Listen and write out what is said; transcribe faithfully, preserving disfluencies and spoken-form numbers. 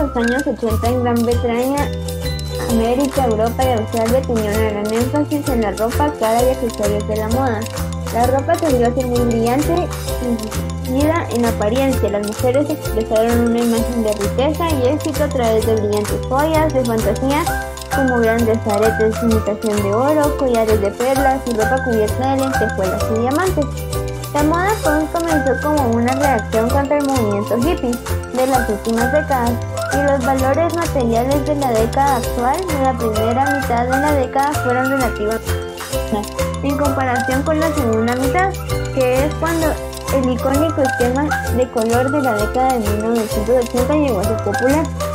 los años ochenta en Gran Bretaña, América, Europa y Australia tenían un gran énfasis en la ropa cara y accesorios de la moda. La ropa tendió a ser muy brillante y vivida en apariencia. Las mujeres expresaron una imagen de riqueza y éxito a través de brillantes joyas de fantasía, como grandes aretes de imitación de oro, collares de perlas y ropa cubierta de lentejuelas y diamantes. La moda punk comenzó como una reacción contra el movimiento hippie de las últimas décadas, y los valores materiales de la década actual de la primera mitad de la década fueron relativamente en comparación con la segunda mitad, que es cuando el icónico esquema de color de la década de mil novecientos ochenta llegó a ser popular.